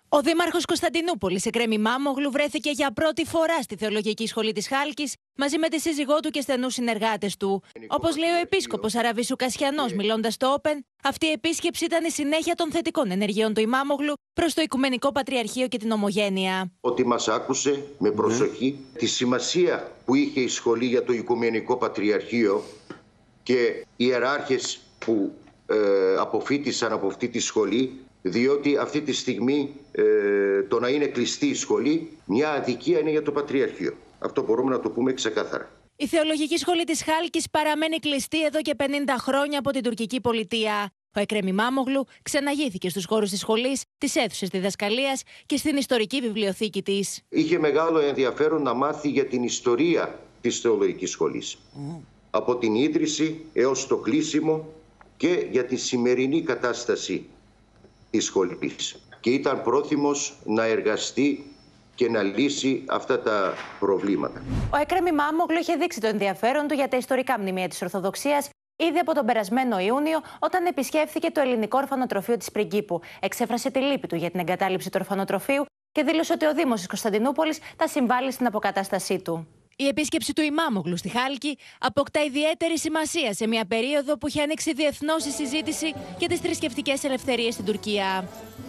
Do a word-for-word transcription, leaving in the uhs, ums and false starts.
Ο δήμαρχος Κωνσταντινούπολης, Εκρέμη Μάμογλου, βρέθηκε για πρώτη φορά στη Θεολογική Σχολή της Χάλκης μαζί με τη σύζυγό του και στενούς συνεργάτες του. Όπως λέει ο επίσκοπος Αραβίσου Κασιανός, μιλώντας στο Όπεν, αυτή η επίσκεψη ήταν η συνέχεια των θετικών ενεργειών του Ημάμογλου προς το Οικουμενικό Πατριαρχείο και την Ομογένεια. Ότι μας άκουσε με προσοχή mm. τη σημασία που είχε η σχολή για το Οικουμενικό Πατριαρχείο και οι ιεράρχες που ε, αποφοίτησαν από αυτή τη σχολή, διότι αυτή τη στιγμή ε, το να είναι κλειστή η σχολή, μια αδικία είναι για το Πατριαρχείο. Αυτό μπορούμε να το πούμε ξεκάθαρα. Η Θεολογική Σχολή της Χάλκης παραμένει κλειστή εδώ και πενήντα χρόνια από την τουρκική πολιτεία. Ο Εκρέμη Μάμογλου ξαναγήθηκε στους χώρους της σχολής, τις αίθουσες διδασκαλίας και στην ιστορική βιβλιοθήκη της. Είχε μεγάλο ενδιαφέρον να μάθει για την ιστορία της Θεολογικής Σχολής. Mm. Από την ίδρυση έως το κλείσιμο και για τη σημερινή κατάσταση της σχολής. Και ήταν πρόθυμος να εργαστεί και να λύσει αυτά τα προβλήματα. Ο Εκρέμη Μάμογλου είχε δείξει το ενδιαφέρον του για τα ιστορικά μνημεία της Ορθοδοξίας ήδη από τον περασμένο Ιούνιο, όταν επισκέφθηκε το Ελληνικό Ορφανοτροφείο της Πριγκίπου. Εξέφρασε τη λύπη του για την εγκατάλειψη του ορφανοτροφείου και δήλωσε ότι ο Δήμος της Κωνσταντινούπολης θα συμβάλλει στην αποκατάστασή του. Η επίσκεψη του Ημάμογλου στη Χάλκη αποκτά ιδιαίτερη σημασία σε μια περίοδο που είχε ανοίξει διεθνώς η συζήτηση για τις θρησκευτικές ελευθερίες στην Τουρκία.